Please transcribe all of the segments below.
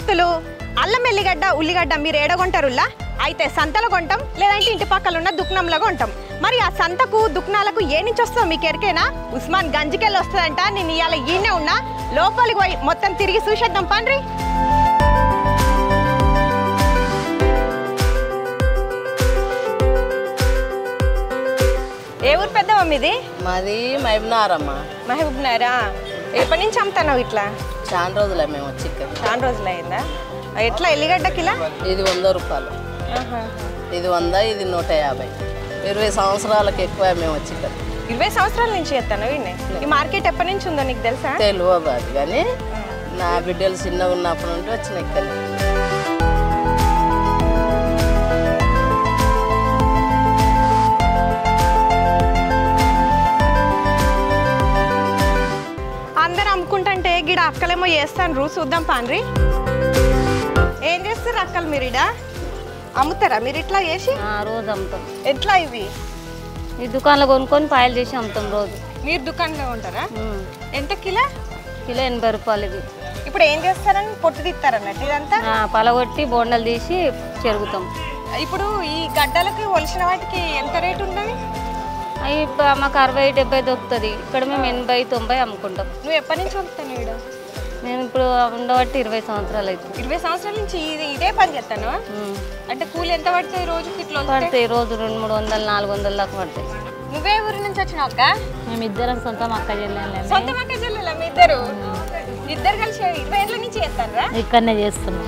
మెంతులు అల్లం ఎల్లిగడ్డ ఉల్లిగడ్డ మీరు ఏడగొంటారులా అయితే సంతలో కొంటాం లేదంటే ఇంటి పక్కల ఉన్న దుకాణంలో కొంటాం మరి ఆ సంతకు దుకాణాలకు ఏ నుంచి వస్తావు మీకు ఎరికేనా ఉస్మాన్ గంజికెళ్ళి వస్తుందంట నేను ఇవాళ ఈయనే ఉన్నా లోపలికి పోయి మొత్తం తిరిగి చూసేద్దాం పండ్రి ఏ ఊరు పెద్దవా మీది మాది మహబూబ్నగర్ మహబూబ్నగరా ఎప్పటి నుంచి అమ్ముతున్నావు ఇట్లా చాలా రోజులే మేము వచ్చి చాలా రోజులు అయిందా ఎట్లా ఎల్లిగడ్డ కిలా ఇది 100 రూపాయలు ఇది 100 ఇది 150 20 సంవత్సరాలకు ఎక్కువ మేము వచ్చి 20 సంవత్సరాల నుంచి చేస్తాను వీడిని ఈ మార్కెట్ ఎప్పటి నుంచి ఉందో నీకు తెలుసా తెలియదు అది కానీ నా బిడ్డలు చిన్నగా ఉన్నప్పటి నుండి వచ్చిన ఇక్కడ అందరు అమ్ముకుంటుంటే గిడ అక్కలేమో చేస్తాను చూద్దాం పాన్రి ఏం చేస్తారు అక్కలు మీరు ఇడ అమ్ముతారా మీరు ఇట్లా చేసి రోజు అమ్ముతాం ఎట్లా ఇవి ఈ దుకాణంలో కొనుక్కొని పాయలు చేసి అమ్ముతాం రోజు మీరు దుకాణంలో ఉంటారా ఎంత కిలో కిలో 80 రూపాయలు ఇది ఇప్పుడు ఏం చేస్తారని పొట్టు తీస్తారన్నట్టు ఇదంతా పలగొట్టి బోండలు తీసి చెరుగుతాం ఇప్పుడు ఈ గడ్డలకి ఒలిసిన వాటికి ఎంత రేటు ఉన్నది అవి మాకు 60-70 దొరుకుతుంది ఇక్కడ మేము 80-90 అమ్ముకుంటాం నువ్వు ఎప్పటి నుంచి అమ్ముతాను ఇక్కడ మేము ఇప్పుడు ఉండబట్టి 20 సంవత్సరాలు అవుతుంది 20 సంవత్సరాల నుంచి ఇదే పని చేస్తాను అంటే కూలి ఎంత పడుతుంది రోజుకి ఇట్లా పడతాయి రోజు 200-300-400 దాకా పడతాయి నువ్వే ఊరి నుంచి వచ్చినావు అక్క మేము ఇద్దరం సొంతం అక్క చెల్లెళ్ళే సొంత అక్క చెల్లెలా మీ ఇద్దరు కలిసి 20 ఏళ్ళ నుంచి చేస్తారా ఇక్కడనే చేస్తున్నాం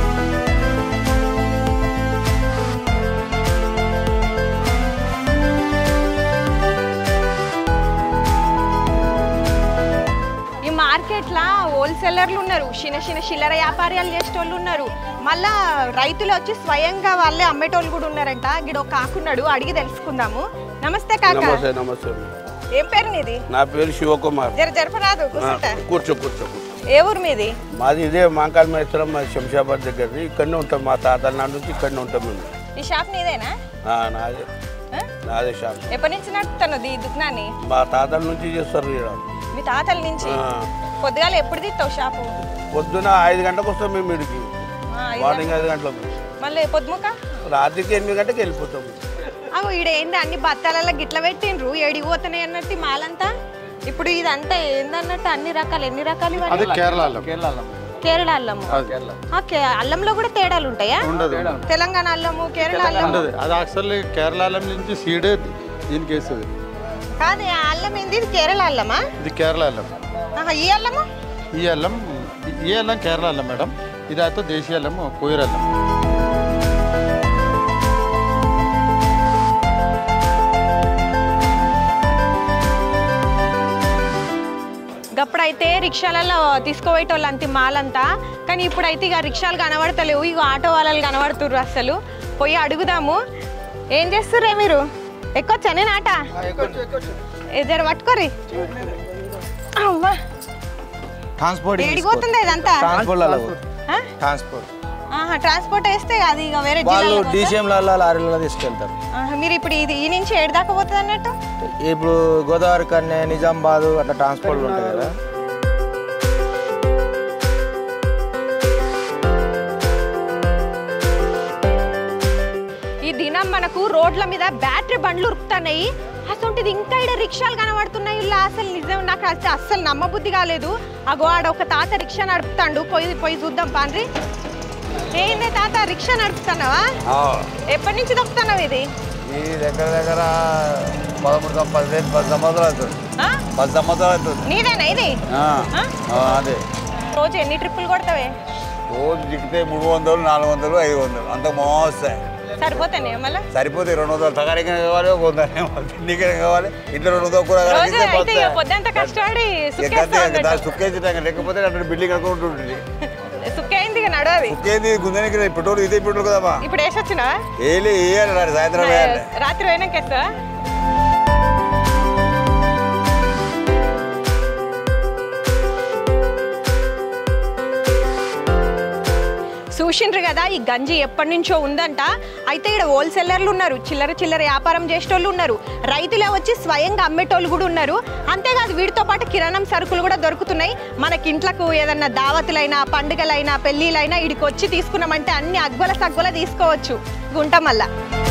మార్కెట్లో హోల్సేలర్లు ఉన్నారు చిన్న చిన్న చిల్లర వ్యాపారాలు చేసేటోళ్ళు ఉన్నారు మళ్ళా రైతులు వచ్చి స్వయంగా వాళ్ళే అమ్మేటోళ్ళు కూడా ఉన్నారంట గిడ ఒక కాకున్నాడు అడిగి తెలుసుకుందాము నమస్తే కాక నమస్తే ఏం పేరు నీది నా పేరు శివకుమార్ జరపరాదు కూర్చో కూర్చో ఏ ఊరు మీది మాది ఇదే మాంకాల మేస్త్రం మా శంషాబాద్ దగ్గర ఇక్కడనే ఉంటాం మా తాతల నాటి నుంచి ఇక్కడనే ఉంటాం మేము ఈ షాప్ నీదేనా నాదే నాదే షాప్ ఎప్పటి నుంచి నడుపుతాను ఈ దుకాణాన్ని మా తాతల నుంచి చేస్తారు ఇక్కడ మీ తాతల నుంచి పొద్దుగాల ఎప్పుడు తీస్తావు షాపు పొద్దున 5 గంటలకు వస్తాం మేము ఇడికి మార్నింగ్ 5 గంటలకు మళ్ళీ పొద్దుముక రాత్రికి 8 గంటలకు వెళ్ళిపోతాము అవు ఈడ ఏంది అన్ని బత్తాలలో గిట్ల పెట్టిండ్రు ఎడిగిపోతున్నాయి అన్నట్టు మాలంతా ఇప్పుడు ఇదంతా ఏందన్నట్టు అన్ని రకాలు ఎన్ని రకాలు కేరళ అల్లము అల్లంలో కూడా తేడాలు ఉంటాయా తెలంగాణ అల్లము కేరళ అల్లం అది యాక్చువల్లీ కేరళ అల్లం నుంచి సీడే దీనికి వేస్తుంది కాదు అల్లం ఏంది ఇది కేరళ అల్లమా ఇది కేరళ అల్లం ఈ అల్లము ఈ అల్లం కేరళ అల్లం మేడం ఇది అయితే దేశీయ అల్లం కోయిర్ అల్లం గప్పుడైతే రిక్షాలలో తీసుకుపోయేటోళ్ళు అంత మాలంతా కానీ ఇప్పుడైతే ఇక రిక్షాలు కనబడతలేవు ఇక ఆటో వాళ్ళు కనబడుతుర్రు అసలు పోయి అడుగుదాము ఏం చేస్తుర్రే మీరు ఎక్కొచ్చా నేను ఆట జర పట్టుకోరి అమ్మా ఎడిపోతుంది ఇదంతా ట్రాన్స్పోర్ట్ వేస్తే అది ఇక వేరే తీసుకెళ్తారు మీరు ఇప్పుడు ఇది ఈ నుంచి ఏడు దాకా పోతుంది అన్నట్టు ఇప్పుడు గోదావరి కన్నే నిజామాబాద్ అట్లా ట్రాన్స్పోర్ట్ ఉంటాయి కదా ఈ దినం మనకు రోడ్ల మీద బ్యాటరీ బండ్లు ఉరుకుతున్నాయి అసలు ఇంకా ఇక్కడ రిక్షాలు కనబడుతున్నాయి ఇలా అసలు నిజం నాకు అస్సలు నమ్మబుద్ధి కాలేదు అగో ఆడ ఒక తాత రిక్షా నడుపుతాడు పోయి చూద్దాం పాండ్రి ఏందే తాత రిక్షా నడుపుతున్నావా ఎప్పటి నుంచి దొక్కుతున్నావు ఇది దగ్గర దగ్గర 10 సంవత్సరాలు అవుతుంది నీదేనా ఇది అదే రోజు ఎన్ని ట్రిప్పులు కొడతావే రోజు దిగితే 300 400 500 అంత మోస్తాయి సరిపోతానే మళ్ళీ సరిపోతాయి 200 తగారికైనా కావాలి 100 తిండికైనా కావాలి ఇంట్లో 200 కూర పొద్దంతా కష్టపడి సుక్కేసి లేకపోతే అక్కడ బిల్డింగ్ అనుకుంటుంటుంది సుక్కైంది నడవది సుక్కేంది గుందనికి పెట్రోల్ ఇదే పెట్రోల్ కదమ్మా ఇప్పుడు వేసొచ్చినా వేయాలి సాయంత్రం వేయాలి రాత్రి పోయినాకేస్తా చూసిండ్రు కదా ఈ గంజి ఎప్పటి నుంచో ఉందంట. అయితే ఇక్కడ హోల్సేలర్లు ఉన్నారు, చిల్లర వ్యాపారం చేసేటోళ్ళు ఉన్నారు, రైతులే వచ్చి స్వయంగా అమ్మేటోళ్ళు కూడా ఉన్నారు. అంతేకాదు వీటితో పాటు కిరాణం సరుకులు కూడా దొరుకుతున్నాయి. మనకి ఇంట్లకు ఏదన్నా దావతులైనా పండుగలైనా పెళ్ళిళ్ళైనా ఇడికి వచ్చి తీసుకున్నామంటే అన్ని అగ్వల సగ్వల తీసుకోవచ్చు గుంటమల్ల.